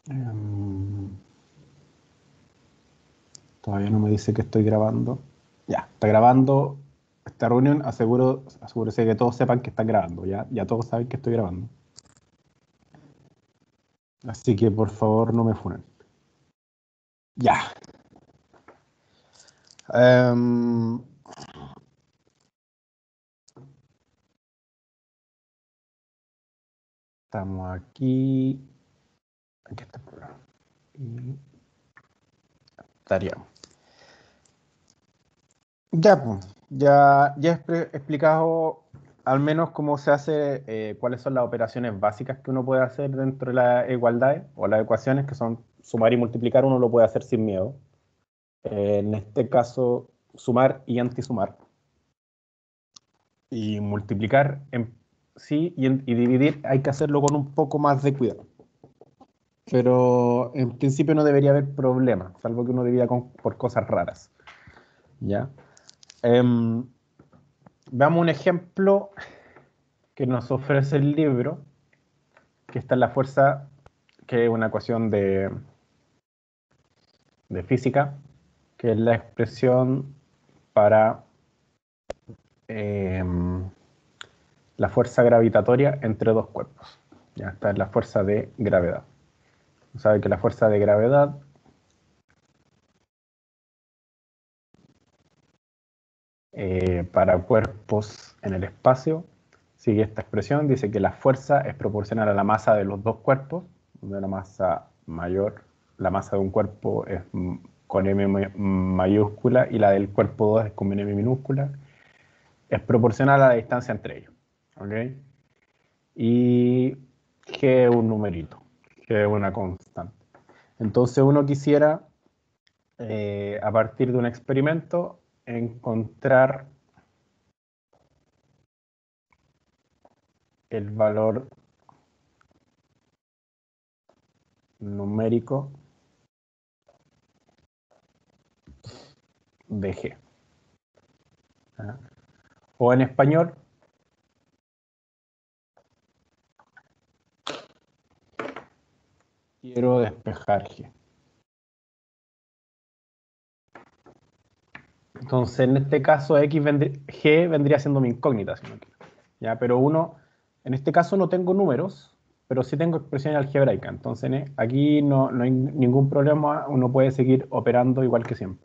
Em, Todavía no me dice que estoy grabando. Ya, está grabando esta reunión. Asegúrese que todos sepan que están grabando. Ya todos saben que estoy grabando. Así que por favor no me funen. Ya. Em, Estamos aquí. Aquí está el programa. Y estaríamos. Ya, pues. Ya he explicado al menos cómo se hace, cuáles son las operaciones básicas que uno puede hacer dentro de la igualdad o las ecuaciones, que son sumar y multiplicar, uno lo puede hacer sin miedo. En este caso, sumar y antisumar. Y multiplicar en sí y dividir hay que hacerlo con un poco más de cuidado. Pero en principio no debería haber problema, salvo que uno divida por cosas raras. ¿Ya? Em, Veamos un ejemplo que nos ofrece el libro, que está en la fuerza, que es una ecuación de física, que es la expresión para la fuerza gravitatoria entre dos cuerpos. Ya está en la fuerza de gravedad. Sabe que la fuerza de gravedad para cuerpos en el espacio sigue esta expresión. Dice que la fuerza es proporcional a la masa de los dos cuerpos, donde la masa mayor, la masa de un cuerpo es con m mayúscula y la del cuerpo 2 es con m minúscula. Es proporcional a la distancia entre ellos. ¿Okay? Y G es un numerito, G es una constante. Entonces uno quisiera, a partir de un experimento, encontrar el valor numérico de G. ¿Ah? O en español, quiero despejar G. Entonces, en este caso, G vendría siendo mi incógnita, si no quiero. ¿Ya? Pero en este caso no tengo números, pero sí tengo expresiones algebraicas. Entonces, aquí no hay ningún problema, uno puede seguir operando igual que siempre.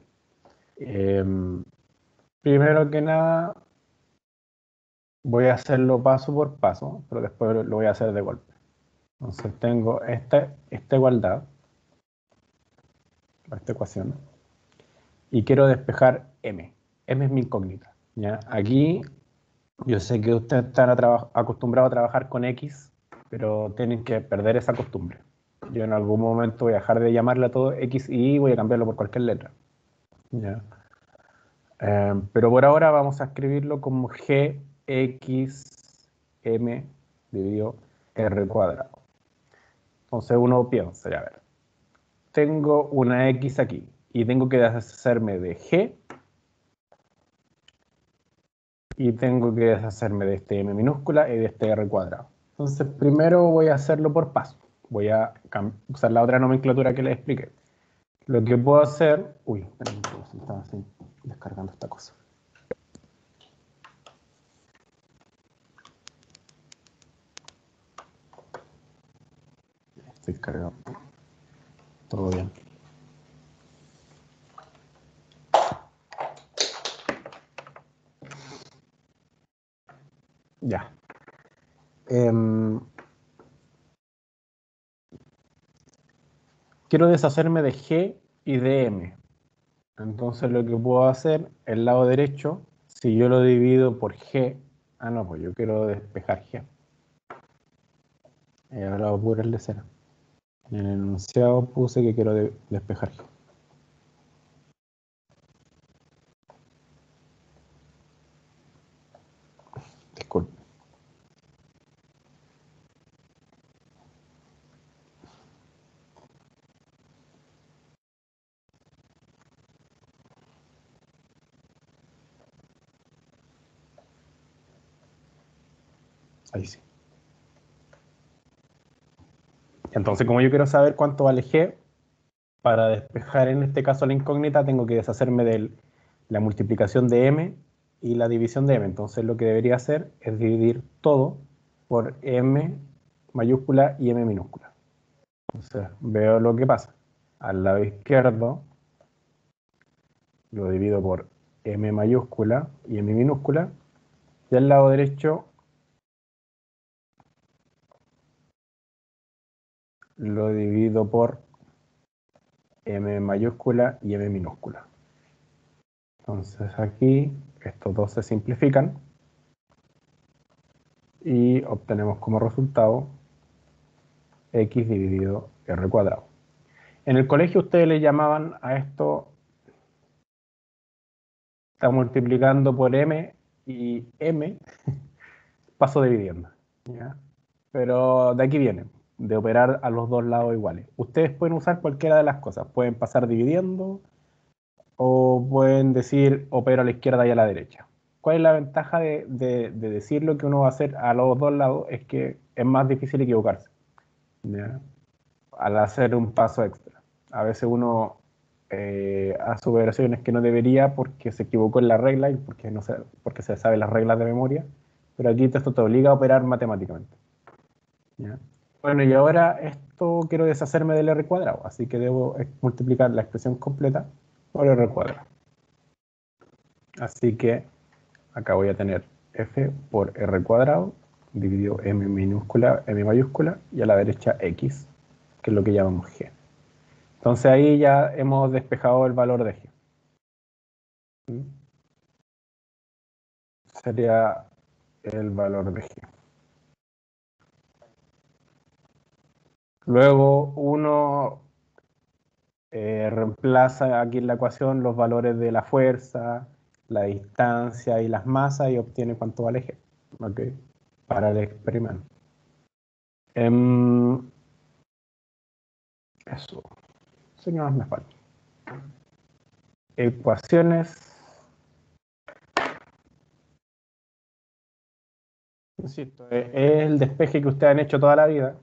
Primero que nada, voy a hacerlo paso por paso, pero después lo voy a hacer de golpe. Entonces, tengo esta igualdad, esta ecuación, y quiero despejar M. M es mi incógnita. ¿Ya? Aquí yo sé que ustedes están acostumbrados a trabajar con X, pero tienen que perder esa costumbre. Yo en algún momento voy a dejar de llamarle a todo X y Y, voy a cambiarlo por cualquier letra. ¿Ya? Pero por ahora vamos a escribirlo como GX M dividido R cuadrado. Entonces uno piensa, a ver, tengo una X aquí y tengo que deshacerme de G y tengo que deshacerme de este M minúscula y de este R cuadrado. Entonces primero voy a hacerlo por paso. Voy a usar la otra nomenclatura que les expliqué. Lo que puedo hacer... Uy, esperen, se estaba así descargando esta cosa. Estoy cargando. Todo bien. Ya. Quiero deshacerme de G y de M. Entonces lo que puedo hacer, el lado derecho, si yo lo divido por G, no, pues yo quiero despejar G. Ahora voy a ponerle cero. En el enunciado puse que quiero despejar G. Disculpe. Ahí sí. Entonces, como yo quiero saber cuánto vale G, para despejar en este caso la incógnita, tengo que deshacerme de la multiplicación de M y la división de M. Entonces, lo que debería hacer es dividir todo por M mayúscula y M minúscula. Entonces, veo lo que pasa. Al lado izquierdo lo divido por M mayúscula y M minúscula. Y al lado derecho lo divido por M mayúscula y M minúscula. Entonces aquí estos dos se simplifican y obtenemos como resultado X dividido R cuadrado. En el colegio ustedes le llamaban a esto, está multiplicando por M y M paso dividiendo, ¿ya? Pero de aquí viene, de operar a los dos lados iguales. Ustedes pueden usar cualquiera de las cosas, pueden pasar dividiendo o pueden decir opero a la izquierda y a la derecha. ¿Cuál es la ventaja de decir lo que uno va a hacer a los dos lados? Es que es más difícil equivocarse, ¿ya? Al hacer un paso extra. A veces uno hace operaciones que no debería porque se equivocó en la regla y porque se sabe las reglas de memoria, pero aquí esto te obliga a operar matemáticamente, ¿ya? Bueno, y ahora esto quiero deshacerme del R cuadrado, así que debo multiplicar la expresión completa por R cuadrado. Así que acá voy a tener F por R cuadrado dividido M minúscula, M mayúscula y a la derecha X, que es lo que llamamos G. Entonces ahí ya hemos despejado el valor de G. Sería el valor de G. Luego uno reemplaza aquí en la ecuación los valores de la fuerza, la distancia y las masas y obtiene cuánto vale G, ¿okay? Para el experimento. Eso qué más me falta. Ecuaciones. Insisto, es el despeje que ustedes han hecho toda la vida,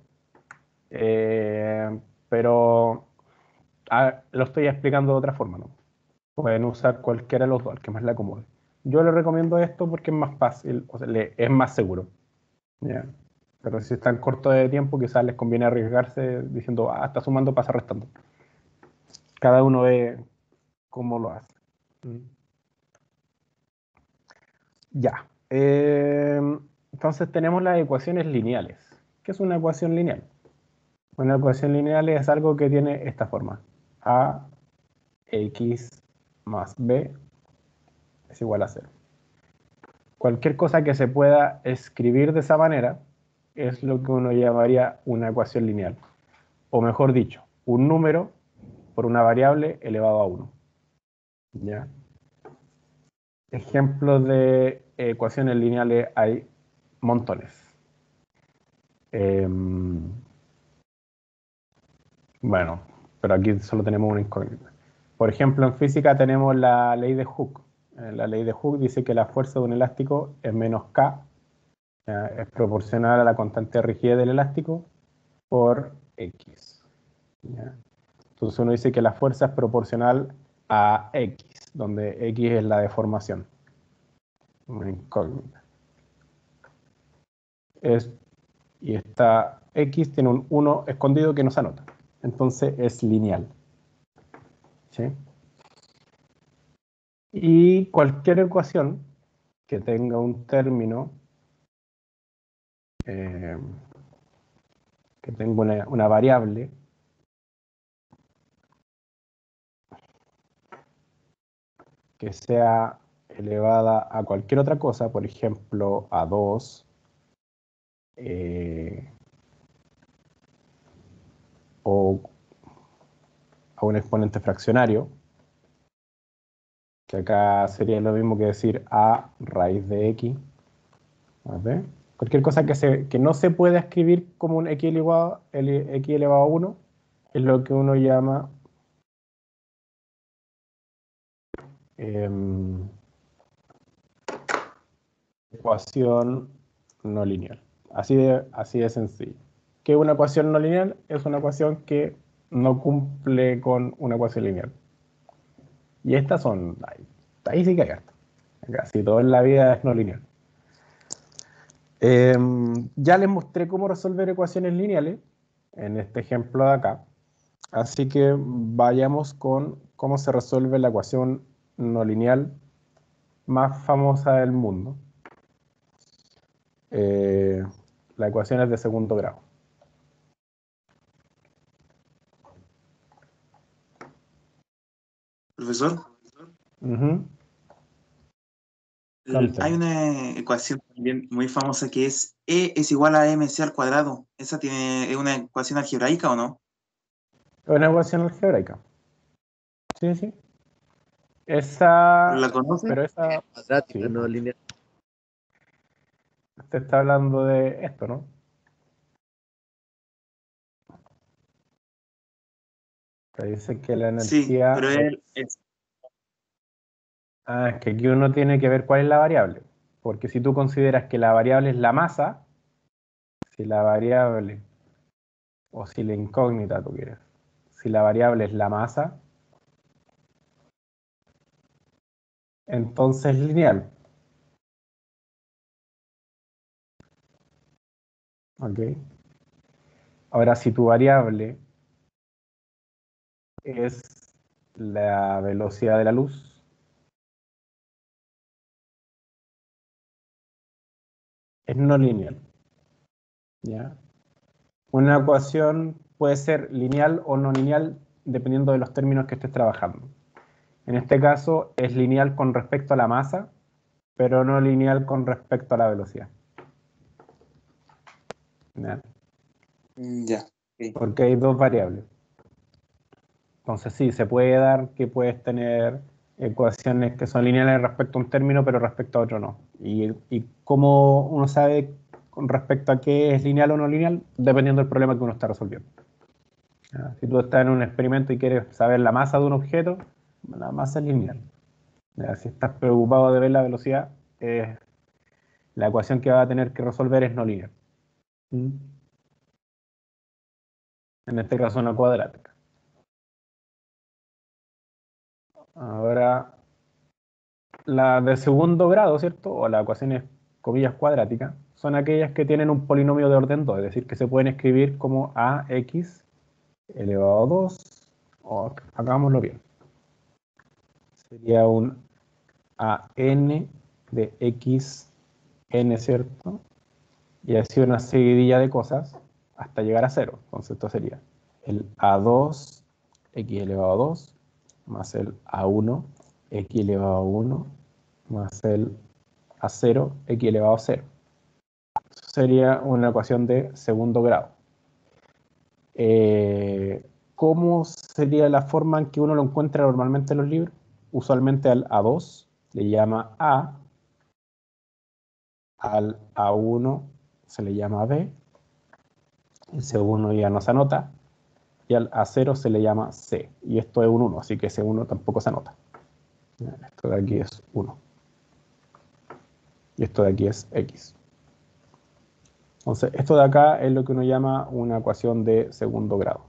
pero lo estoy explicando de otra forma, ¿no? Pueden usar cualquiera de los dos, el que más le acomode. Yo les recomiendo esto porque es más fácil, o sea, es más seguro, ¿ya? Pero si están cortos de tiempo, quizás les conviene arriesgarse diciendo, está sumando, pasa restando. Cada uno ve cómo lo hace. Ya. Entonces tenemos las ecuaciones lineales. ¿Qué es una ecuación lineal? Una ecuación lineal es algo que tiene esta forma. A x más b es igual a 0. Cualquier cosa que se pueda escribir de esa manera es lo que uno llamaría una ecuación lineal. O mejor dicho, un número por una variable elevado a 1. ¿Ya? Ejemplos de ecuaciones lineales hay montones. Bueno, pero aquí solo tenemos una incógnita. Por ejemplo, en física tenemos la ley de Hooke. La ley de Hooke dice que la fuerza de un elástico es menos K, es proporcional a la constante de rigidez del elástico por X. ¿Ya? Entonces uno dice que la fuerza es proporcional a X, donde X es la deformación. Una incógnita. Y esta X tiene un 1 escondido que no se anota. Entonces es lineal. ¿Sí? Y cualquier ecuación que tenga un término, que tenga una variable, que sea elevada a cualquier otra cosa, por ejemplo, a 2, o a un exponente fraccionario, que acá sería lo mismo que decir a raíz de x. ¿Ver? Cualquier cosa que no se pueda escribir como un x elevado a 1 es lo que uno llama ecuación no lineal. Así de sencillo. ¿Qué es una ecuación no lineal? Es una ecuación que no cumple con una ecuación lineal. Y estas son, ahí sí que hay harto. Casi todo en la vida es no lineal. Ya les mostré cómo resolver ecuaciones lineales en este ejemplo de acá. Así que vayamos con cómo se resuelve la ecuación no lineal más famosa del mundo. La ecuación es de segundo grado. Profesor, Ujú. hay una ecuación también muy famosa que es E es igual a mc al cuadrado. ¿Esa es una ecuación algebraica o no? Es una ecuación algebraica. Sí, sí. ¿Pero Esa, la conoce? pero esa, Cuadrática, sí, no pues. lineal. Usted está hablando de esto, ¿no? Te dice que la Sí, energía pero es... Ah, es que aquí uno tiene que ver cuál es la variable. Porque si tú consideras que la variable es la masa, si la variable, o si la incógnita tú quieres, si la variable es la masa, entonces es lineal. ¿Ok? Ahora, si tu variable es la velocidad de la luz, es no lineal. ¿Ya? Una ecuación puede ser lineal o no lineal dependiendo de los términos que estés trabajando. En este caso es lineal con respecto a la masa, pero no lineal con respecto a la velocidad. ¿Ya? Ya. Ok. Porque hay dos variables. Entonces sí, se puede dar que puedes tener ecuaciones que son lineales respecto a un término, pero respecto a otro no. Y cómo uno sabe con respecto a qué es lineal o no lineal, dependiendo del problema que uno está resolviendo. ¿Ya? Si tú estás en un experimento y quieres saber la masa de un objeto, la masa es lineal. ¿Ya? Si estás preocupado de ver la velocidad, la ecuación que va a tener que resolver es no lineal. ¿Mm? En este caso una cuadrática. Ahora, la de segundo grado, ¿cierto? O las ecuaciones, comillas, cuadráticas, son aquellas que tienen un polinomio de orden 2, es decir, que se pueden escribir como ax elevado a 2, o hagámoslo bien. Sería un an de x n, ¿cierto? Y así una seguidilla de cosas hasta llegar a 0. Entonces esto sería el a2 x elevado a 2 más el a1 x elevado a 1 más el a0 x elevado a 0. Eso sería una ecuación de segundo grado. ¿Cómo sería la forma en que uno lo encuentra normalmente en los libros? Usualmente al a2 le llama a, al a1 se le llama b, el C1 ya no se anota, y al A0 se le llama C, y esto es un 1, así que ese 1 tampoco se anota. Esto de aquí es 1, y esto de aquí es X. Entonces, esto de acá es lo que uno llama una ecuación de segundo grado.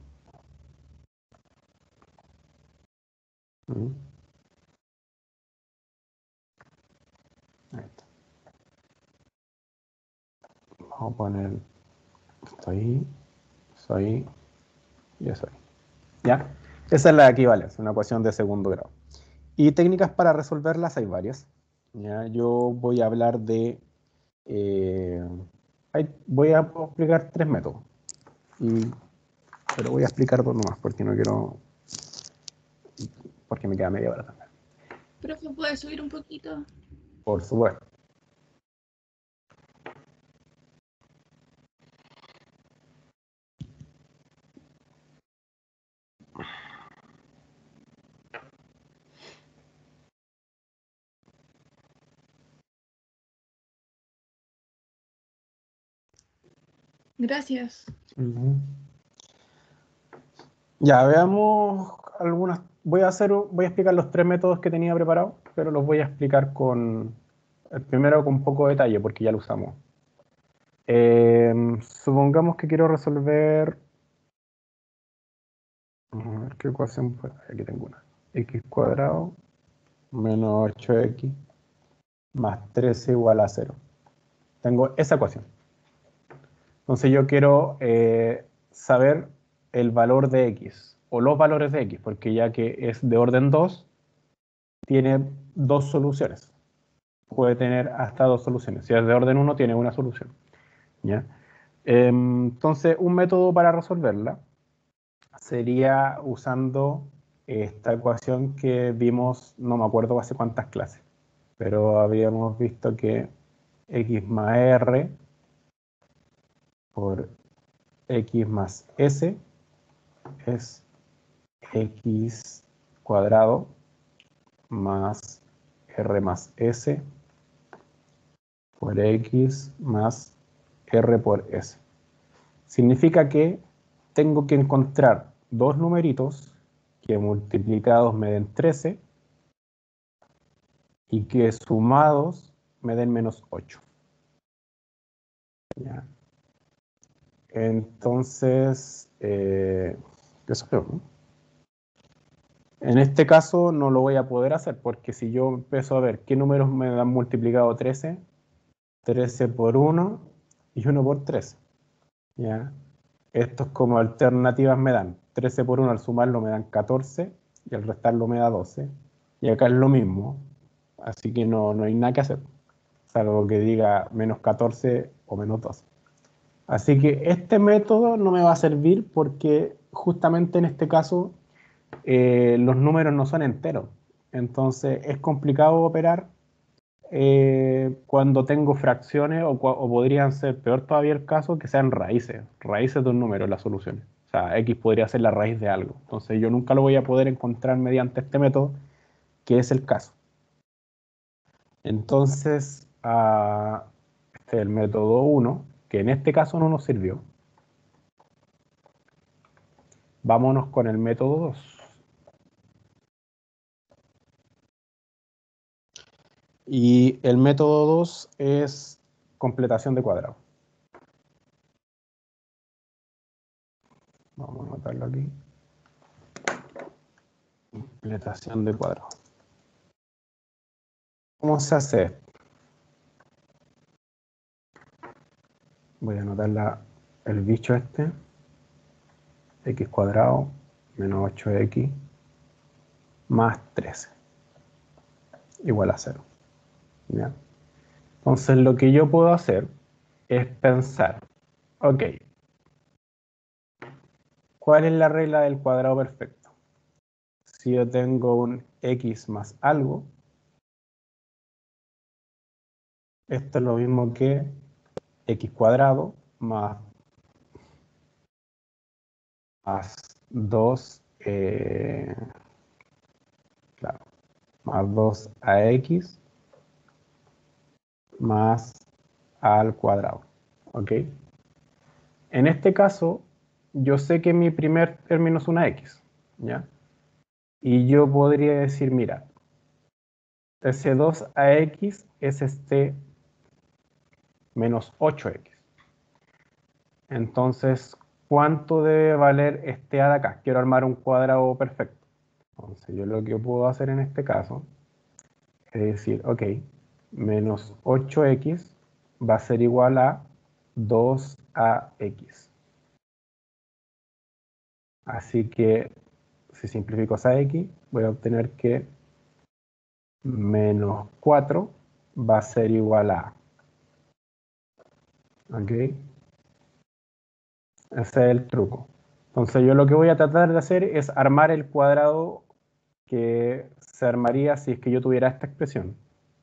Ahí está. Vamos a poner esto ahí, eso ahí, y eso ahí. ¿Ya? Esa es la equivalencia, una ecuación de segundo grado. Y técnicas para resolverlas hay varias. ¿Ya? Yo voy a hablar de... voy a explicar tres métodos. Pero voy a explicar dos nomás, porque no quiero... Porque me queda media hora también. Profe, ¿puede subir un poquito? Por supuesto. Gracias. Ya, veamos algunas... Voy a explicar los tres métodos que tenía preparados, pero los voy a explicar con... El primero con poco detalle, porque ya lo usamos. Supongamos que quiero resolver... Vamos a ver qué ecuación... Aquí tengo una. X cuadrado menos 8x más 13 igual a 0. Tengo esa ecuación. Entonces yo quiero saber el valor de x, o los valores de x, porque ya que es de orden 2, tiene dos soluciones. Puede tener hasta dos soluciones. Si es de orden 1, tiene una solución. ¿Ya? Entonces, un método para resolverla sería usando esta ecuación que vimos, no me acuerdo hace cuántas clases, pero habíamos visto que x más r por x más s es x cuadrado más r más s por x más r por s. Significa que tengo que encontrar dos numeritos que multiplicados me den 13 y que sumados me den menos 8. ¿Ya? Entonces, eso creo, ¿no? En este caso no lo voy a poder hacer porque si yo empiezo a ver qué números me dan multiplicado 13, 13 por 1 y 1 por 13. ¿Ya? Estos como alternativas me dan 13 por 1 al sumarlo me dan 14 y al restarlo me da 12. Y acá es lo mismo, así que no hay nada que hacer, salvo que diga menos 14 o menos 12. Así que este método no me va a servir porque justamente en este caso los números no son enteros. Entonces es complicado operar cuando tengo fracciones o podrían ser, peor todavía el caso, que sean raíces de un número las soluciones. O sea, x podría ser la raíz de algo. Entonces yo nunca lo voy a poder encontrar mediante este método, que es el caso. Entonces, este es el método 1, que en este caso no nos sirvió. Vámonos con el método 2. Y el método 2 es completación de cuadrado. Vamos a anotarlo aquí. Completación de cuadrado. ¿Cómo se hace esto? Voy a anotar el bicho este. X cuadrado menos 8x más 13 igual a 0. ¿Ya? Entonces lo que yo puedo hacer es pensar, ok, ¿cuál es la regla del cuadrado perfecto? Si yo tengo un x más algo, esto es lo mismo que x cuadrado más 2, claro, más 2ax más a al cuadrado. ¿Ok? En este caso, yo sé que mi primer término es una x, ¿ya? Y yo podría decir, mira, ese 2ax es este menos 8x. Entonces, ¿cuánto debe valer este a de acá? Quiero armar un cuadrado perfecto. Entonces, yo lo que puedo hacer en este caso es decir, ok, menos 8x va a ser igual a 2ax. Así que, si simplifico esa x, voy a obtener que menos 4 va a ser igual a... ¿Ok? Ese es el truco. Entonces yo lo que voy a tratar de hacer es armar el cuadrado que se armaría si es que yo tuviera esta expresión.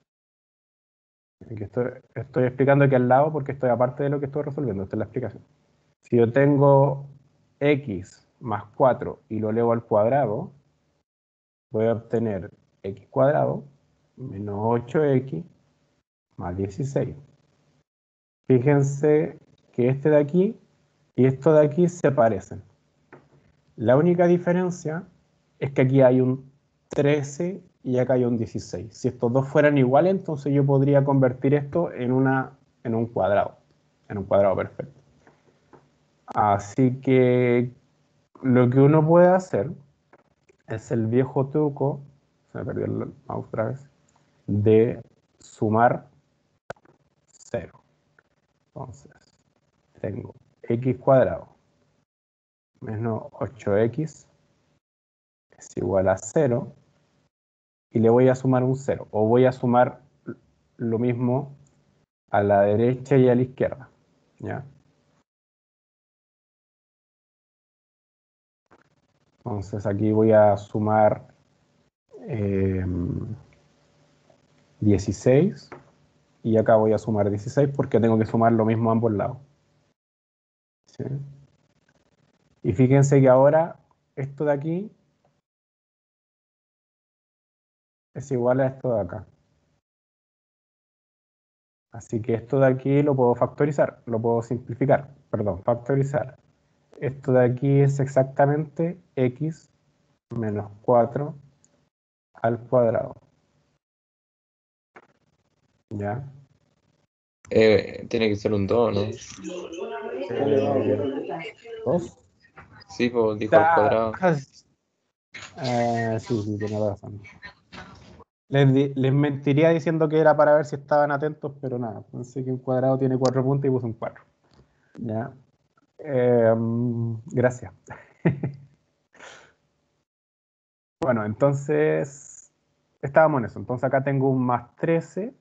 Aquí estoy explicando aquí al lado porque estoy aparte de lo que estoy resolviendo. Esta es la explicación. Si yo tengo x más 4 y lo elevo al cuadrado, voy a obtener x cuadrado menos 8x más 16. Fíjense que este de aquí y esto de aquí se parecen. La única diferencia es que aquí hay un 13 y acá hay un 16. Si estos dos fueran iguales, entonces yo podría convertir esto en un cuadrado. en un cuadrado perfecto. Así que lo que uno puede hacer es el viejo truco, se me perdió el mouse otra vez, de sumar 0. Entonces, tengo x cuadrado menos 8x es igual a 0 y le voy a sumar un 0, o voy a sumar lo mismo a la derecha y a la izquierda, ¿ya? Entonces aquí voy a sumar 16 y acá voy a sumar 16 porque tengo que sumar lo mismo a ambos lados. ¿Sí? Y fíjense que ahora esto de aquí es igual a esto de acá. Así que esto de aquí lo puedo factorizar, lo puedo simplificar, perdón, factorizar. Esto de aquí es exactamente x menos 4 al cuadrado. ¿Ya? Tiene que ser un 2, ¿no? 2. Sí, pues dijo al cuadrado. Sí, sí, tiene razón. Les mentiría diciendo que era para ver si estaban atentos, pero nada, pensé que un cuadrado tiene 4 puntos y puse un 4. ¿Ya? Gracias. Bueno, entonces estábamos en eso. Entonces acá tengo un más 13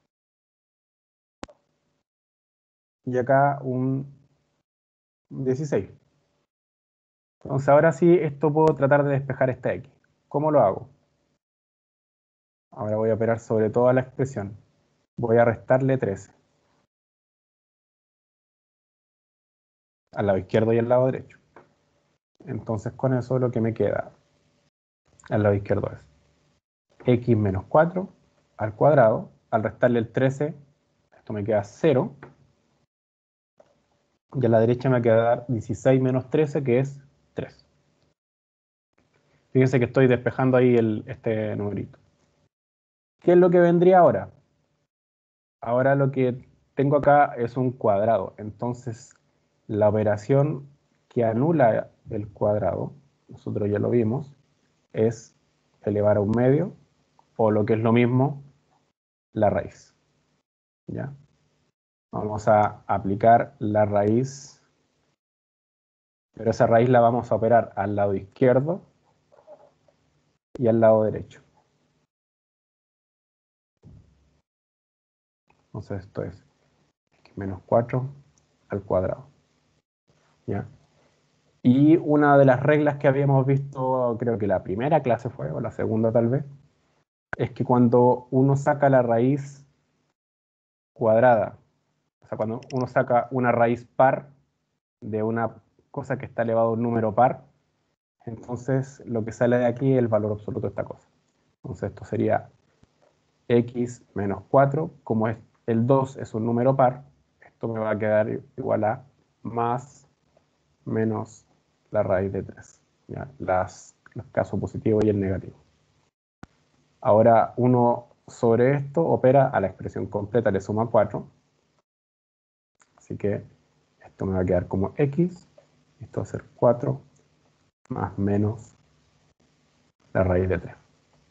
y acá un 16. Entonces ahora sí, esto puedo tratar de despejar esta x. ¿Cómo lo hago? Ahora voy a operar sobre toda la expresión. Voy a restarle 13 al lado izquierdo y al lado derecho. Entonces con eso lo que me queda al lado izquierdo es x menos 4 al cuadrado. Al restarle el 13, esto me queda 0. Y a la derecha me va a quedar 16 menos 13, que es 3. Fíjense que estoy despejando ahí este numerito. ¿Qué es lo que vendría ahora? Ahora lo que tengo acá es un cuadrado. Entonces, la operación que anula el cuadrado, nosotros ya lo vimos, es elevar a un medio, o lo que es lo mismo, la raíz. ¿Ya? Vamos a aplicar la raíz, pero esa raíz la vamos a operar al lado izquierdo y al lado derecho. Entonces esto es x menos 4 al cuadrado. ¿Ya? Y una de las reglas que habíamos visto, creo que la primera clase fue, o la segunda tal vez, es que cuando uno saca la raíz cuadrada, o sea, cuando uno saca una raíz par de una cosa que está elevado a un número par, entonces lo que sale de aquí es el valor absoluto de esta cosa. Entonces esto sería x menos 4, como el 2 es un número par, esto me va a quedar igual a más menos la raíz de 3. ¿Ya? Los casos positivos y el negativo. Ahora uno sobre esto opera a la expresión completa, le suma 4. Así que esto me va a quedar como x, esto va a ser 4 más menos la raíz de 3.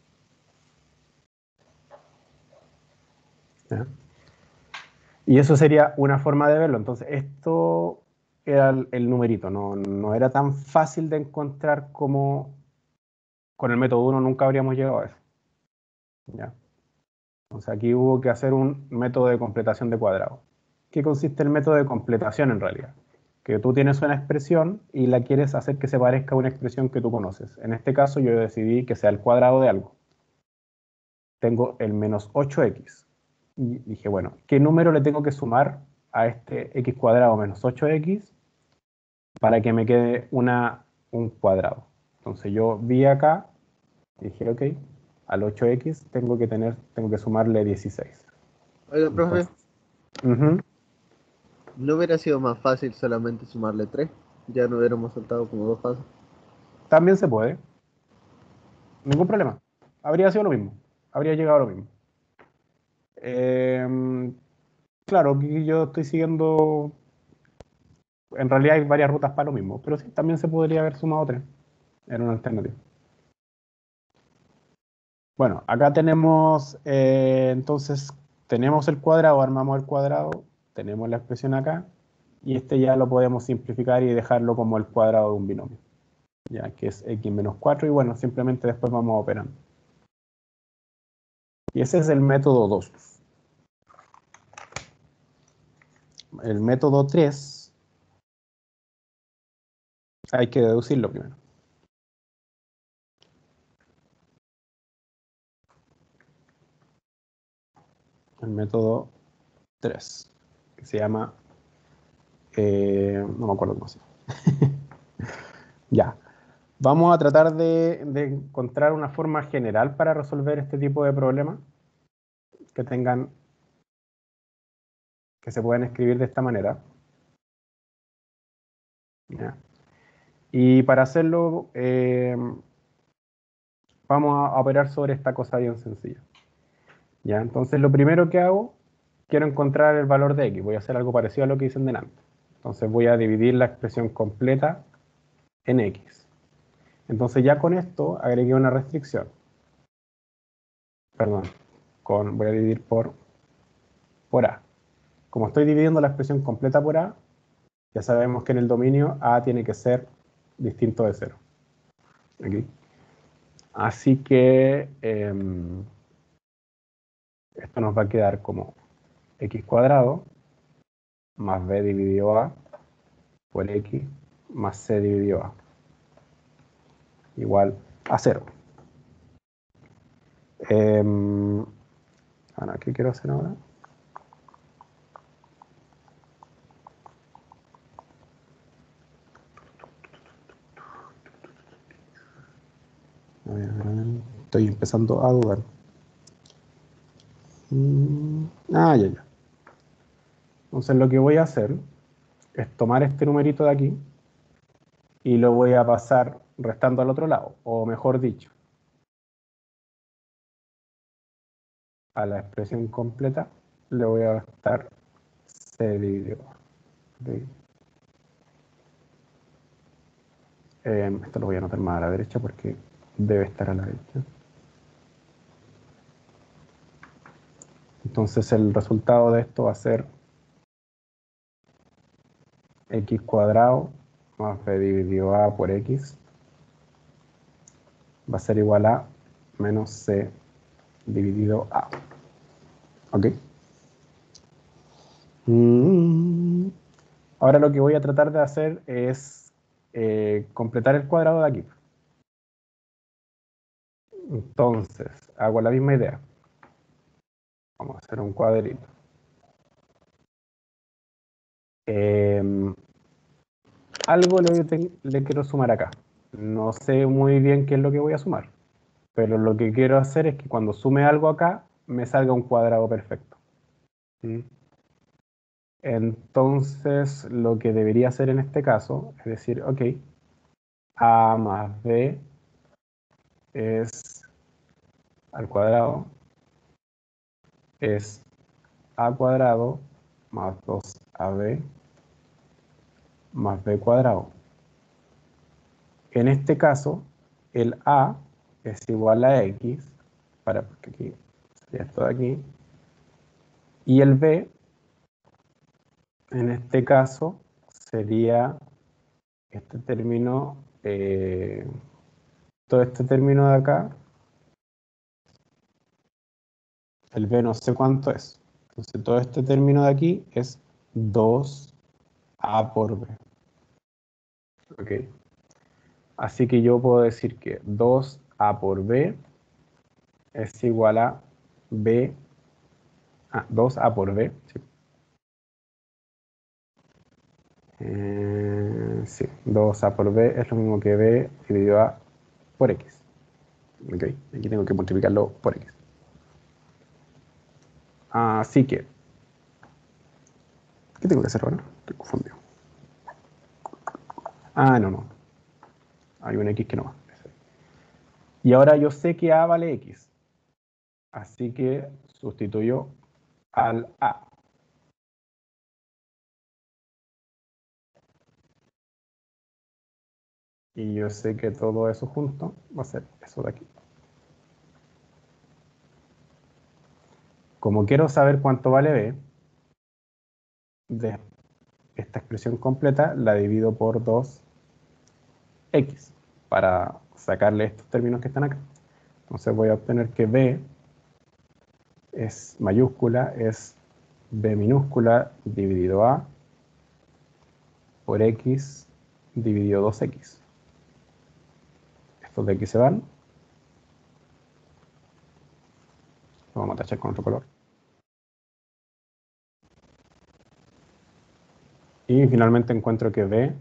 ¿Ya? Y eso sería una forma de verlo. Entonces esto era el numerito, no era tan fácil de encontrar como con el método 1 nunca habríamos llegado a eso. ¿Ya? Entonces aquí hubo que hacer un método de completación de cuadrado. ¿Qué consiste el método de completación en realidad? Que tú tienes una expresión y la quieres hacer que se parezca a una expresión que tú conoces. En este caso yo decidí que sea el cuadrado de algo. Tengo el menos 8x. Y dije, bueno, ¿qué número le tengo que sumar a este x cuadrado menos 8x para que me quede un cuadrado? Entonces yo vi acá, dije, ok, al 8x tengo que sumarle 16. Oiga, profe, Entonces, ¿no hubiera sido más fácil solamente sumarle 3? Ya no hubiéramos saltado como dos pasos. también se puede, ningún problema. Habría sido lo mismo, habría llegado a lo mismo. claro, que yo estoy siguiendo, en realidad hay varias rutas para lo mismo, pero sí, también se podría haber sumado 3. Era una alternativa. Bueno, acá tenemos, entonces, tenemos el cuadrado, armamos el cuadrado, tenemos la expresión acá, y este ya lo podemos simplificar y dejarlo como el cuadrado de un binomio, ya que es x menos 4, y bueno, simplemente después vamos operando. Y ese es el método 2. El método 3 hay que deducirlo primero. El método 3, que se llama, no me acuerdo cómo se llama. Ya, vamos a tratar de encontrar una forma general para resolver este tipo de problemas que tengan, que se puedan escribir de esta manera. ¿Ya? Y para hacerlo, vamos a operar sobre esta cosa bien sencilla. ¿Ya? Entonces, lo primero que hago, quiero encontrar el valor de x. Voy a hacer algo parecido a lo que hice en delante. Entonces, voy a dividir la expresión completa en x. Entonces, ya con esto agregué una restricción. Perdón, voy a dividir por a. Como estoy dividiendo la expresión completa por a, ya sabemos que en el dominio a tiene que ser distinto de 0. Aquí. Así que esto nos va a quedar como x cuadrado más b dividido a por x más c dividido a igual a 0. Ahora, ¿qué quiero hacer ahora? A ver, estoy empezando a dudar. Ya. Entonces lo que voy a hacer es tomar este numerito de aquí y lo voy a pasar restando al otro lado, o mejor dicho, a la expresión completa le voy a restar c dividido a. Esto lo voy a anotar más a la derecha porque debe estar a la derecha. Entonces el resultado de esto va a ser x cuadrado más b dividido a por x va a ser igual a menos c dividido a. ¿Ok? Ahora lo que voy a tratar de hacer es completar el cuadrado de aquí. Entonces, hago la misma idea. Vamos a hacer un cuadrito. Algo le quiero sumar acá. No sé muy bien qué es lo que voy a sumar, pero lo que quiero hacer es que cuando sume algo acá, me salga un cuadrado perfecto. ¿Sí? Entonces, lo que debería hacer en este caso es decir, ok, a más b es al cuadrado, es a cuadrado más 2ab más b cuadrado. En este caso, el a es igual a x, porque aquí sería esto de aquí, y el b, en este caso, sería este término, todo este término de acá, el b no sé cuánto es. Entonces todo este término de aquí es 2a por b. ¿Ok? Así que yo puedo decir que 2a por b es igual a b, 2a por b, sí. Sí, 2a por b es lo mismo que b dividido a por x. ¿Ok? Aquí tengo que multiplicarlo por x. Así que, ¿qué tengo que hacer ahora? Estoy confundido. No. Hay un x que no va. Y ahora yo sé que a vale x. Así que sustituyo al a. Y yo sé que todo eso junto va a ser eso de aquí. Como quiero saber cuánto vale b, de esta expresión completa la divido por 2x para sacarle estos términos que están acá. Entonces voy a obtener que b es mayúscula, es b minúscula dividido a por x dividido 2x. Estos de aquí se van. Lo vamos a tachar con otro color. Y finalmente encuentro que b,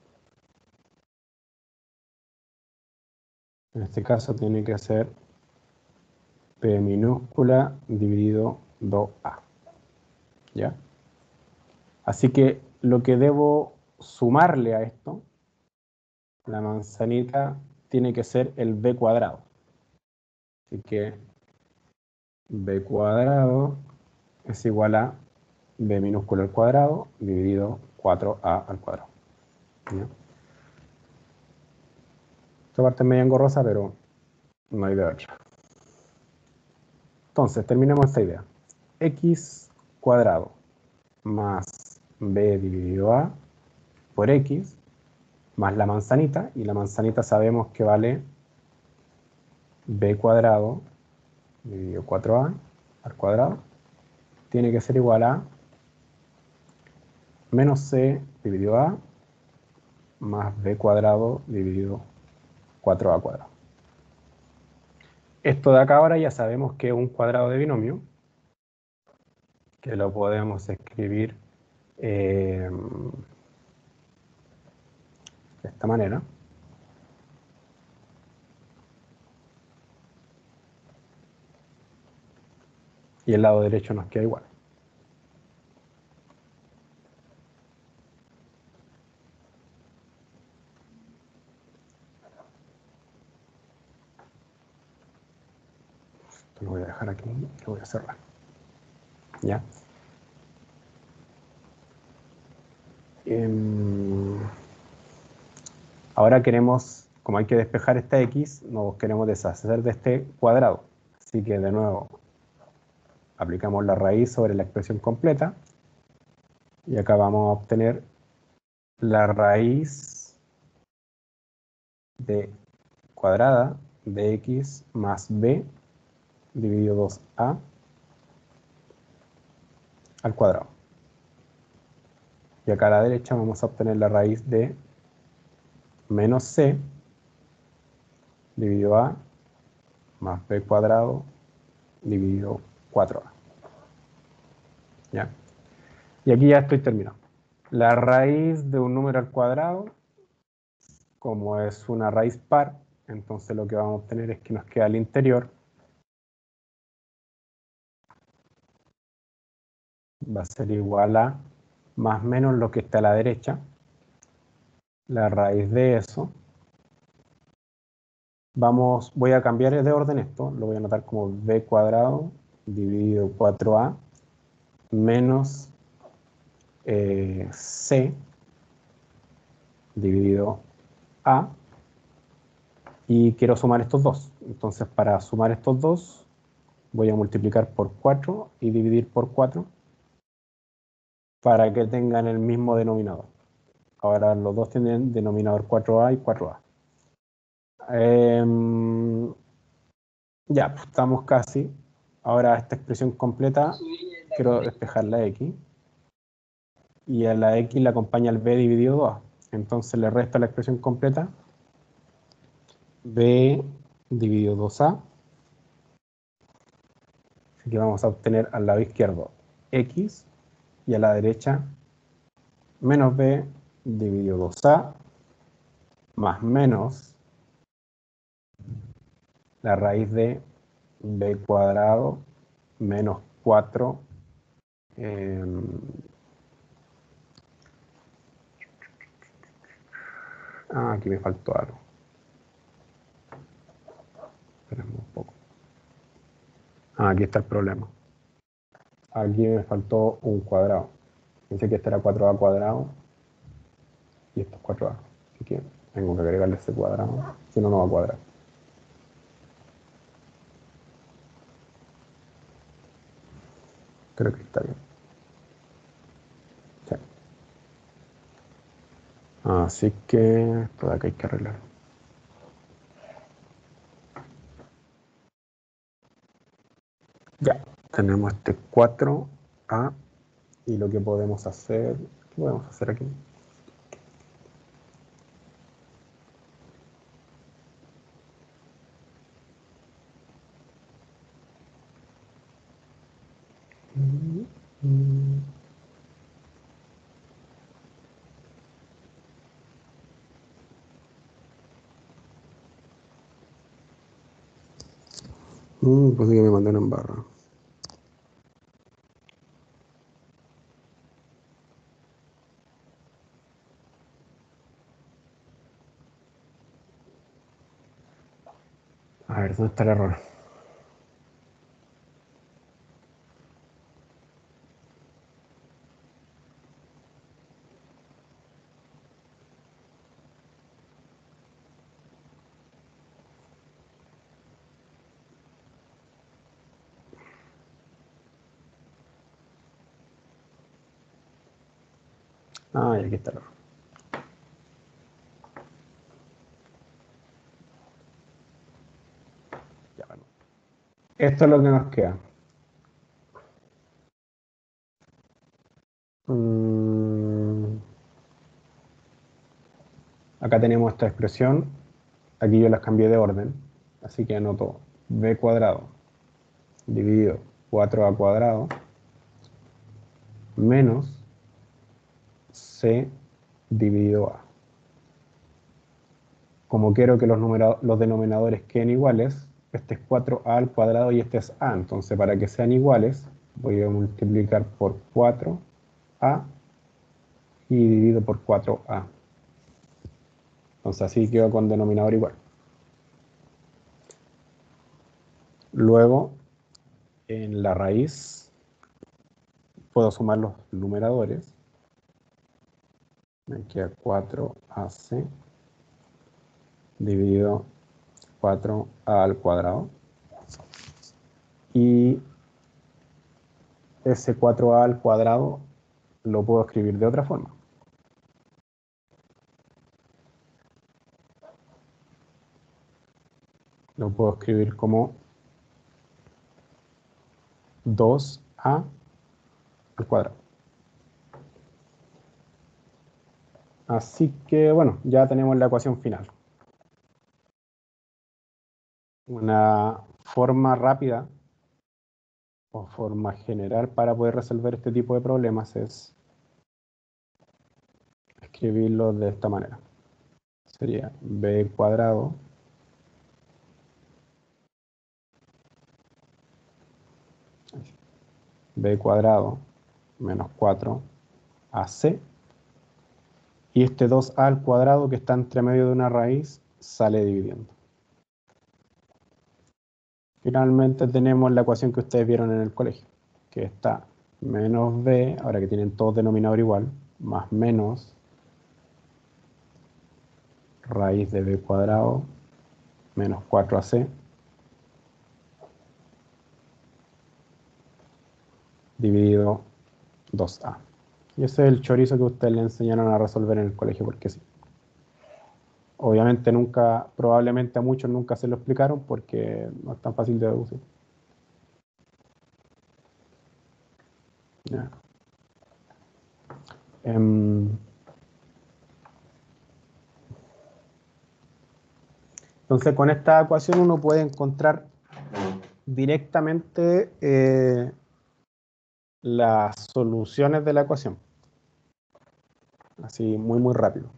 en este caso, tiene que ser p minúscula dividido 2a. ¿Ya? Así que lo que debo sumarle a esto, la manzanita, tiene que ser el b cuadrado. Así que b cuadrado es igual a b minúscula al cuadrado dividido 4a al cuadrado. ¿Ya? Esta parte es media engorrosa, pero no hay de otra. Entonces, terminemos esta idea. X cuadrado más b dividido a por x más la manzanita, y la manzanita sabemos que vale b cuadrado dividido 4a al cuadrado, tiene que ser igual a menos c dividido a más b cuadrado dividido 4a cuadrado. Esto de acá ahora ya sabemos que es un cuadrado de binomio, que lo podemos escribir de esta manera. Y el lado derecho nos queda igual. Esto lo voy a dejar aquí y lo voy a cerrar. ¿Ya? Ahora queremos, como hay que despejar esta x, nos queremos deshacer de este cuadrado. Así que de nuevo, aplicamos la raíz sobre la expresión completa. Y acá vamos a obtener la raíz de cuadrada de x más b dividido 2a al cuadrado. Y acá a la derecha vamos a obtener la raíz de menos c dividido a más b cuadrado dividido 4a. ¿Ya? Y aquí ya estoy terminado. La raíz de un número al cuadrado, como es una raíz par, entonces lo que vamos a obtener es que nos queda al interior, va a ser igual a más menos lo que está a la derecha, la raíz de eso. Voy a cambiar de orden esto, lo voy a anotar como b cuadrado dividido 4a menos c dividido a, y quiero sumar estos dos. Entonces, para sumar estos dos, voy a multiplicar por 4 y dividir por 4 para que tengan el mismo denominador. Ahora los dos tienen denominador 4a y 4a. Ya, pues estamos casi. Ahora esta expresión completa, quiero despejar la x. Y a la x le acompaña el b dividido 2. Entonces le resto la expresión completa. B dividido 2a. Así que vamos a obtener al lado izquierdo x y a la derecha menos b dividido 2a más menos la raíz de b cuadrado menos 4 aquí me faltó algo. Esperemos un poco. Aquí está el problema. Aquí me faltó un cuadrado. Pensé que este era 4a cuadrado y esto es 4a. Así que Tengo que agregarle ese cuadrado, si no, no va a cuadrar. Creo que está bien. Sí. Así que esto de acá hay que arreglar. Ya, tenemos este 4A y lo que podemos hacer, ¿qué podemos hacer aquí? Pues sí que me mandaron en barra. A ver, ¿dónde está el error? Ah, y aquí está el error. Ya, bueno. Esto es lo que nos queda. Acá tenemos esta expresión. Aquí yo las cambié de orden. Así que anoto b cuadrado dividido 4a cuadrado menos c dividido a. Como quiero que los denominadores queden iguales, este es 4a al cuadrado y este es a. Entonces, para que sean iguales, voy a multiplicar por 4a y divido por 4a. Entonces, así quedo con denominador igual. Luego, en la raíz, puedo sumar los numeradores. Me queda 4ac dividido 4a al cuadrado. Y ese 4a al cuadrado lo puedo escribir de otra forma. Lo puedo escribir como 2a al cuadrado. Así que, bueno, ya tenemos la ecuación final. Una forma rápida o forma general para poder resolver este tipo de problemas es escribirlo de esta manera. Sería b cuadrado menos 4ac, y este 2a al cuadrado que está entre medio de una raíz sale dividiendo. Finalmente tenemos la ecuación que ustedes vieron en el colegio, que está menos b, ahora que tienen todos denominador igual, más menos raíz de b cuadrado menos 4ac dividido 2a. Y ese es el chorizo que ustedes le enseñaron a resolver en el colegio, porque sí. Obviamente nunca, probablemente a muchos nunca se lo explicaron porque no es tan fácil de deducir. Ya. Entonces con esta ecuación uno puede encontrar directamente las soluciones de la ecuación. Así muy rápido.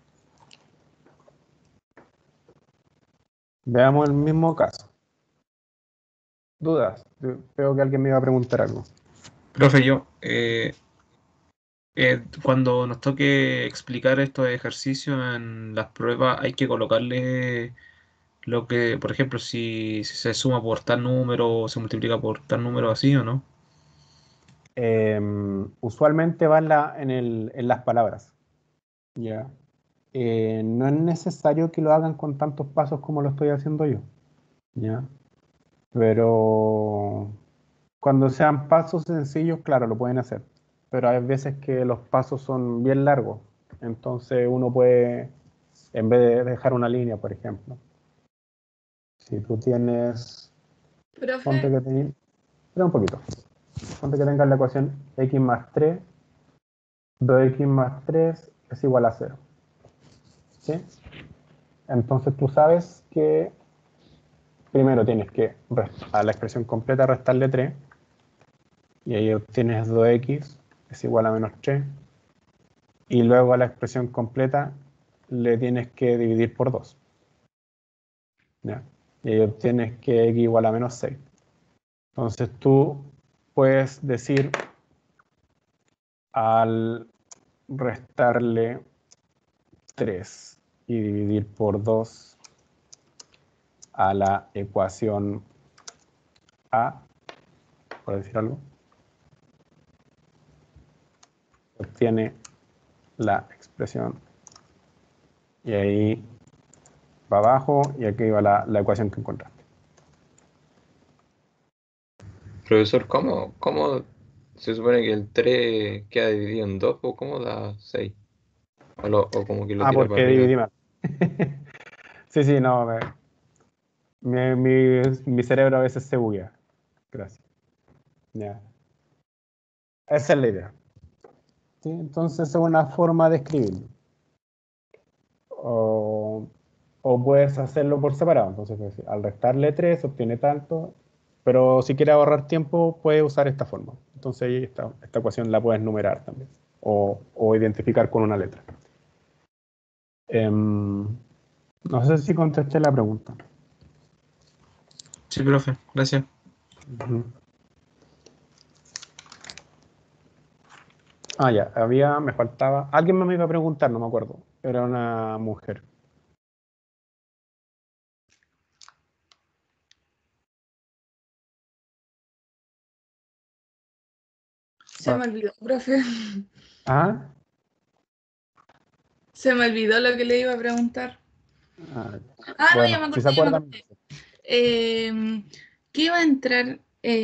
Veamos el mismo caso. ¿Dudas? Veo que alguien me iba a preguntar algo. Profe, cuando nos toque explicar estos ejercicios en las pruebas, hay que colocarle lo que, por ejemplo, si se suma por tal número o se multiplica por tal número, así o no. Usualmente va en las palabras. ¿Ya? no es necesario que lo hagan con tantos pasos como lo estoy haciendo yo, ¿ya? Pero cuando sean pasos sencillos, claro, lo pueden hacer. Pero hay veces que los pasos son bien largos. Entonces uno puede, en vez de dejar una línea, por ejemplo, si tú tienes, ponte Profe, que tengas, espera un poquito, ponte que tengas la ecuación x más 3, 2x más 3 es igual a 0. ¿Sí? Entonces tú sabes que primero tienes que a la expresión completa restarle 3, y ahí obtienes 2x es igual a menos 3, y luego a la expresión completa le tienes que dividir por 2. ¿Ya? Y ahí obtienes que x igual a menos 6. Entonces tú puedes decir, al restarle 3 y dividir por 2 a la ecuación A, por decir algo, obtiene la expresión, y ahí va abajo y aquí va la ecuación que encontraste. Profesor, ¿cómo se supone que el 3 queda dividido en 2? ¿O cómo da 6? O como que lo tira para Porque arriba. dividí mal. Sí, no, mi cerebro a veces se buguea. Gracias. Ya. Esa es la idea. ¿Sí? Entonces es una forma de escribirlo. O puedes hacerlo por separado. Entonces, pues, al restarle 3 obtiene tanto, pero si quieres ahorrar tiempo, puedes usar esta forma. Entonces esta ecuación la puedes numerar también, o identificar con una letra. No sé si contesté la pregunta. Sí, profe, gracias. Ujú. Ya, me faltaba. Alguien me iba a preguntar, no me acuerdo. Era una mujer. se me olvidó, profe. Ah, Se me olvidó lo que le iba a preguntar. ah, No, ya bueno, me si se acordé, ya me acuerdan. acordé. Que iba a entrar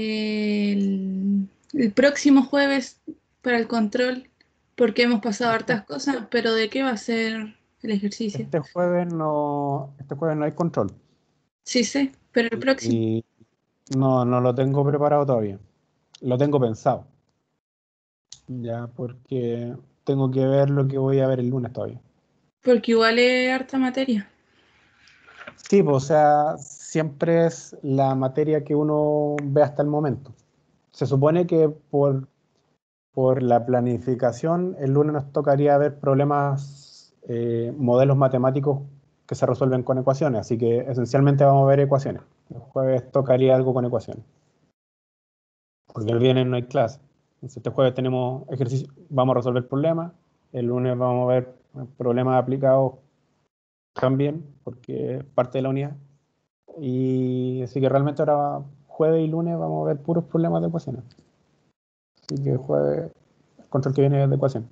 el próximo jueves para el control, porque hemos pasado hartas cosas, pero ¿de qué va a ser el ejercicio? Este jueves no hay control. Sí sé, pero el próximo. Y no lo tengo preparado todavía. Lo tengo pensado. Ya, porque tengo que ver lo que voy a ver el lunes todavía. Porque igual es harta materia. Sí, pues, o sea, siempre es la materia que uno ve hasta el momento. Se supone que por la planificación, el lunes nos tocaría ver problemas, modelos matemáticos que se resuelven con ecuaciones, así que esencialmente vamos a ver ecuaciones. El jueves tocaría algo con ecuaciones, porque el viernes no hay clase. Entonces este jueves tenemos ejercicio, vamos a resolver problemas, el lunes vamos a ver problemas aplicados también, porque es parte de la unidad. Y así que realmente ahora jueves y lunes vamos a ver puros problemas de ecuaciones. Así que jueves, el control que viene es de ecuación.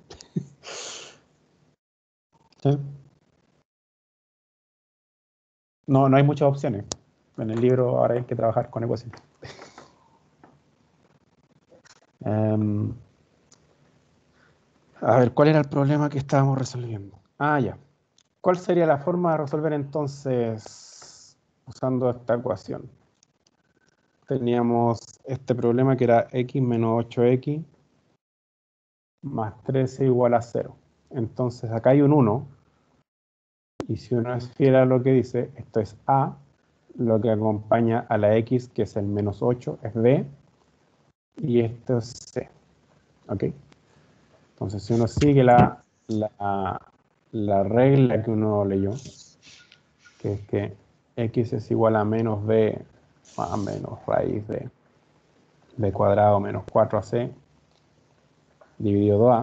¿Sí? No hay muchas opciones. En el libro ahora hay que trabajar con ecuaciones. A ver, ¿cuál era el problema que estábamos resolviendo? Ya. ¿Cuál sería la forma de resolver entonces usando esta ecuación? Teníamos este problema que era x menos 8x más 13 igual a 0. Entonces acá hay un 1, y si uno es fiel a lo que dice, esto es a, lo que acompaña a la x, que es el menos 8, es b, y esto es c. ¿Ok? Entonces si uno sigue la regla que uno leyó, que es que x es igual a menos b más menos raíz de b cuadrado menos 4ac dividido 2a,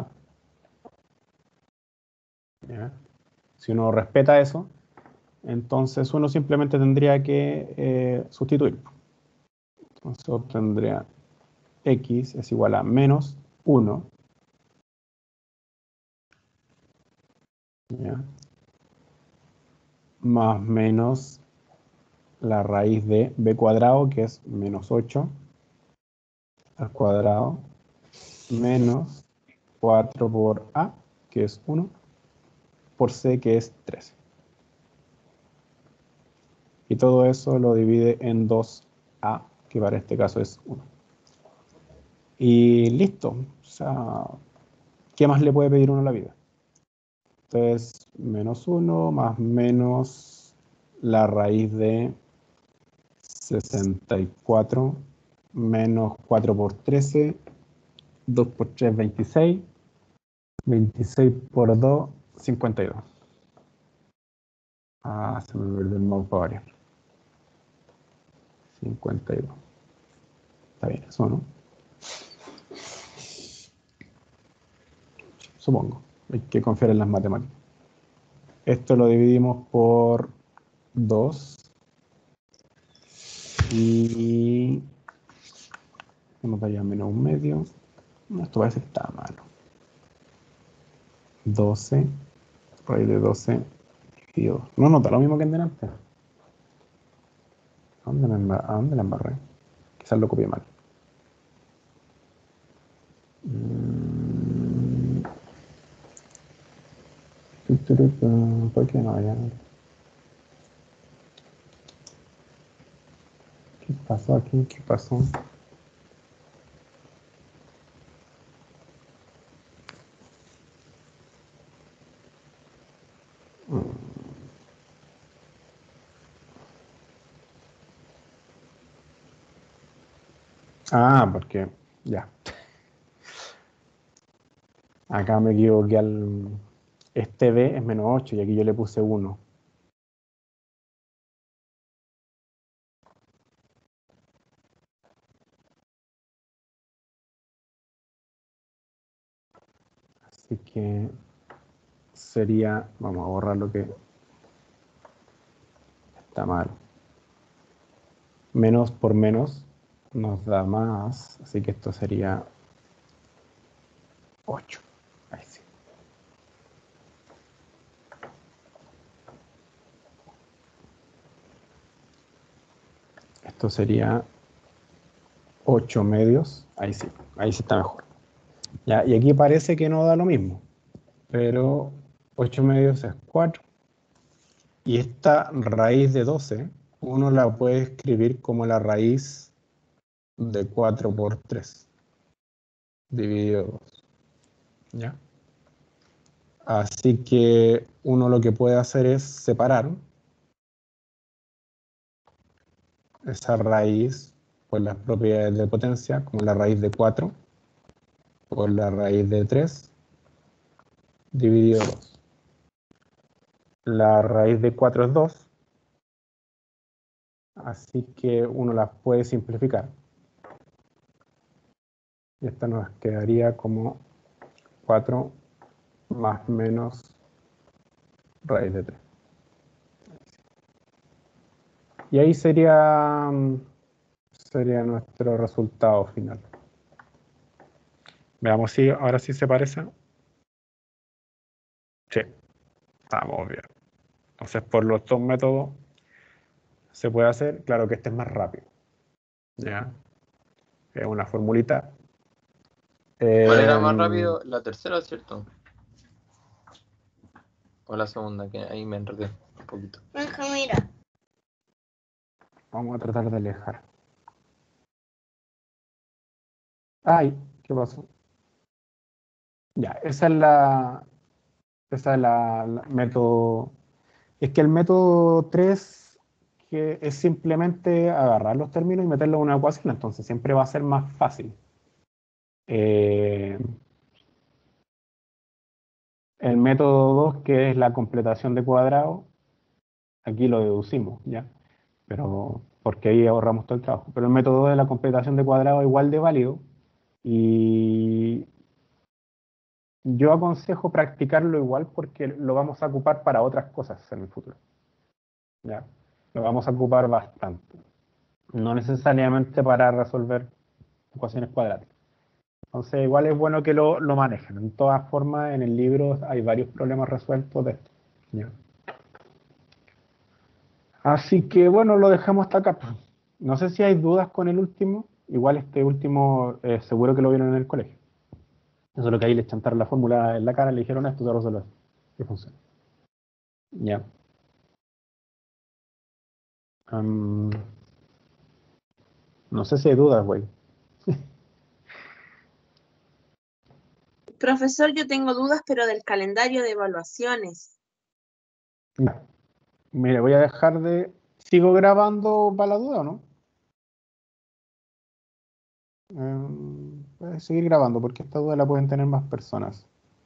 ¿ya? Si uno respeta eso, entonces uno simplemente tendría que sustituir. Entonces obtendría x es igual a menos 1, ¿ya? más menos la raíz de b cuadrado, que es menos 8 al cuadrado, menos 4 por a, que es 1, por c, que es 13. Y todo eso lo divide en 2a, que para este caso es 1. Y listo. O sea, ¿qué más le puede pedir uno a la vida? Entonces, menos 1 más menos la raíz de 64 menos 4 por 13, 2 por 3, 26, 26 por 2, 52. Ah, se me perdió el mouse para variar. 52. Está bien eso, ¿no? Supongo. Hay que confiar en las matemáticas. Esto lo dividimos por 2 y nos daría menos un medio. No, esto parece que está malo. 12, raíz de 12 dividido 2. No nota lo mismo que en delante. ¿A dónde la embarré? Quizás lo copié mal. ¿Por qué no? Ya. ¿Qué pasó aquí? ¿Qué pasó? Ah, porque ya. Acá me equivoqué al... Este B es menos 8 y aquí yo le puse 1. Así que sería... Vamos a borrar lo que está mal. Menos por menos nos da más. Así que esto sería 8. Ahí sí. Esto sería 8 medios. Ahí sí está mejor. Ya, y aquí parece que no da lo mismo. Pero 8 medios es 4. Y esta raíz de 12, uno la puede escribir como la raíz de 4 por 3, dividido 2. ¿Ya? Así que uno lo que puede hacer es separar esa raíz por las propiedades de potencia, como la raíz de 4 por la raíz de 3, dividido 2. La raíz de 4 es 2, así que uno las puede simplificar. Y esta nos quedaría como 4 más menos raíz de 3. Y ahí sería nuestro resultado final. Veamos si ahora sí se parece. Sí, estamos bien. Entonces, por los dos métodos se puede hacer. Claro que este es más rápido. ¿Ya? Es una formulita. ¿Cuál era más rápido? La tercera, ¿cierto? O la segunda, que ahí me enredé un poquito. Mira. Vamos a tratar de alejar. Ay, ¿qué pasó? Ya, esa es la método. Es que el método 3 que es simplemente agarrar los términos y meterlos en una ecuación, entonces siempre va a ser más fácil. El método 2, que es la completación de cuadrado, aquí lo deducimos, ¿ya? Pero, porque ahí ahorramos todo el trabajo. Pero el método 2 de la completación de cuadrado es igual de válido y yo aconsejo practicarlo igual porque lo vamos a ocupar para otras cosas en el futuro, ¿ya? Lo vamos a ocupar bastante. No necesariamente para resolver ecuaciones cuadráticas. Entonces, igual es bueno que lo manejen. En todas formas, en el libro hay varios problemas resueltos de esto, ¿ya? Así que bueno, lo dejamos hasta acá, pues. No sé si hay dudas con el último. Igual este último, seguro que lo vieron en el colegio. Eso es lo que ahí les chantaron la fórmula en la cara, le dijeron esto se resuelve. Que funciona. Ya. Am, no sé si hay dudas, güey. Profesor, yo tengo dudas, pero del calendario de evaluaciones. Ya. Mire, voy a dejar de... ¿Sigo grabando para la duda o no? Voy a seguir grabando porque esta duda la pueden tener más personas.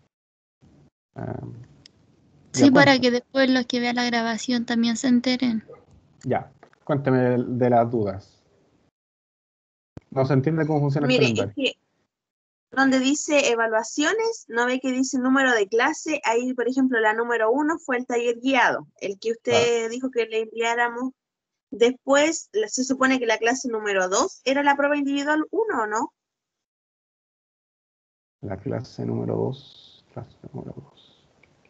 Sí, Ya, para que después los que vean la grabación también se enteren. ya, cuénteme de las dudas. No se entiende cómo funciona el Mire, es calendario. que donde dice evaluaciones, no ve que dice número de clase. Ahí, por ejemplo, la número 1 fue el taller guiado, el que usted dijo que le enviáramos. Después, se supone que la clase número 2 era la prueba individual 1, ¿o no? La clase número 2. Clase número 2.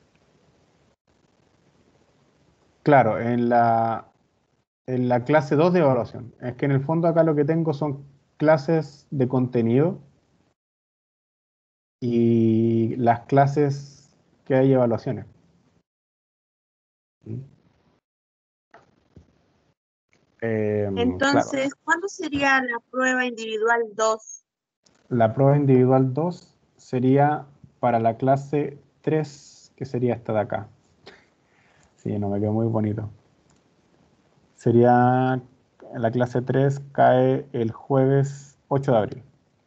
Claro, en la clase 2 de evaluación. Es que en el fondo acá lo que tengo son clases de contenido y las clases que hay evaluaciones. Claro, Entonces, ¿cuándo sería la prueba individual 2? la prueba individual 2 sería para la clase 3, que sería esta de acá. Sí, no me quedó muy bonito. Sería, la clase 3 cae el jueves 8 de abril.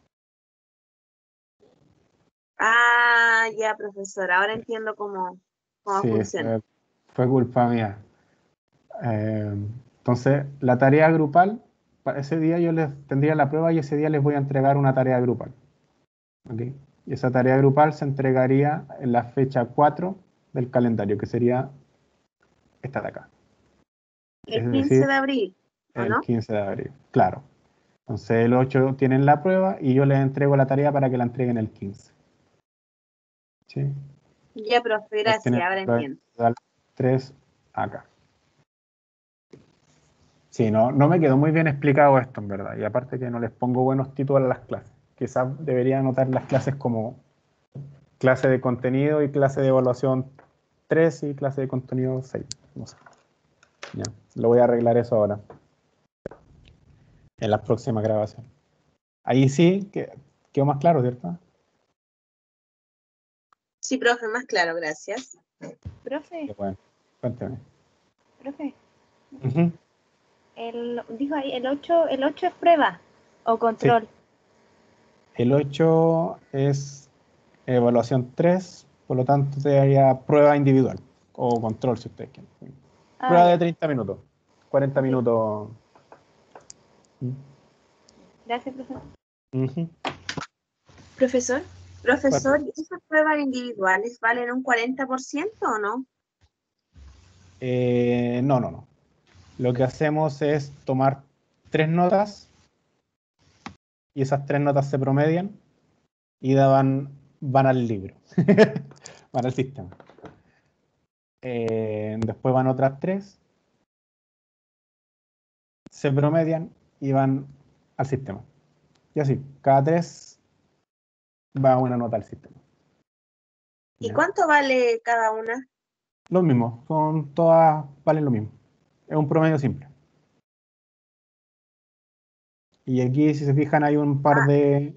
Ah, ya, profesor, ahora entiendo cómo Sí, funciona. fue culpa mía. Entonces, la tarea grupal, para ese día yo les tendría la prueba y ese día les voy a entregar una tarea grupal. ¿Ok? Y esa tarea grupal se entregaría en la fecha 4 del calendario, que sería esta de acá. El Es 15 decir, de abril, ¿o el no? 15 de abril. Claro. Entonces, el 8 tienen la prueba y yo les entrego la tarea para que la entreguen el 15. ¿Sí? Ya, profe, Entonces, gracias, tienen ahora la prueba entiendo. individual 3 acá. Sí, no me quedó muy bien explicado esto, en verdad. Y aparte que no les pongo buenos títulos a las clases. Quizás debería anotar las clases como clase de contenido y clase de evaluación 3 y clase de contenido 6. No sé. Ya, lo voy a arreglar eso ahora. En las próximas grabaciones. Ahí sí quedó más claro, ¿cierto? Sí, profe, más claro, gracias. Profe, Qué bueno. Cuénteme. profe, Ujú. dijo ahí, el ocho es prueba o Sí. control. El 8 es evaluación 3, por lo tanto te daría prueba individual o control si ustedes quieren. Prueba de Ya. 30 minutos, 40 Ok. minutos. Gracias, profe. Ujú. Profesor, Cuéntame. ¿esas pruebas individuales valen un 40% o no? No. Lo que hacemos es tomar 3 notas y esas 3 notas se promedian y van al libro, van al sistema. Después van otras 3, se promedian y van al sistema. Y así, cada 3 va una nota al sistema. ¿Y ¿Ya? cuánto vale cada una? Lo mismo, todas valen lo mismo. Es un promedio simple. Y aquí, si se fijan, hay un par de,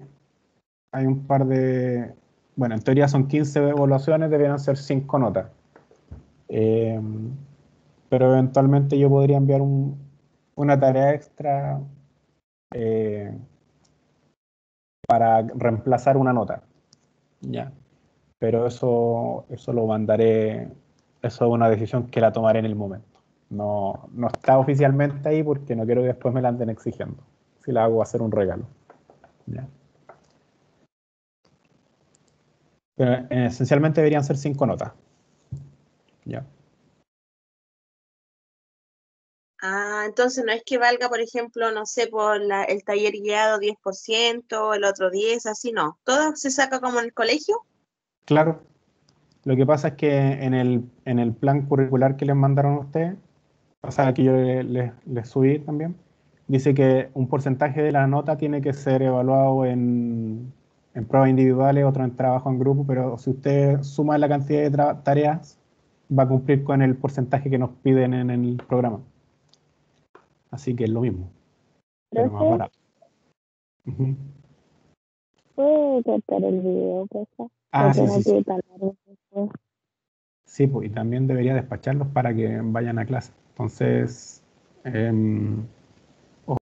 bueno, en teoría son 15 evaluaciones, deberían ser 5 notas. Eh, pero eventualmente yo podría enviar una tarea extra para reemplazar una nota. Ya. Pero eso lo mandaré, eso es una decisión que la tomaré en el momento. No está oficialmente ahí porque no quiero que después me la anden exigiendo. Si la hago va a ser un regalo. ¿Ya? Pero esencialmente deberían ser 5 notas. ¿Ya? Ah, entonces no es que valga, por ejemplo, no sé, el taller guiado 10%, el otro 10%, así no. ¿Todo se saca como en el colegio? Claro. Lo que pasa es que en el plan curricular que les mandaron a ustedes, o sea, que yo le subí también, dice que un porcentaje de la nota tiene que ser evaluado en pruebas individuales, otro en trabajo en grupo, pero si usted suma la cantidad de tareas, va a cumplir con el porcentaje que nos piden en el programa. Así que es lo mismo, pero más Profe, barato. Ujú. ¿puedo cortar el video, porfa? Ah, Porque sí, no sí, sí. quiero tan largo después. Sí, pues, y también debería despacharlos para que vayan a clase. Entonces,